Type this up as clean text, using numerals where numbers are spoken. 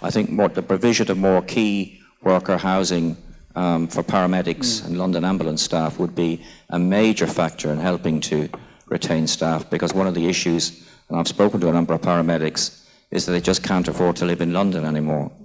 I think the provision of more key worker housing for paramedics and London ambulance staff would be a major factor in helping to retain staff, because one of the issues, and I've spoken to a number of paramedics, is that they just can't afford to live in London anymore.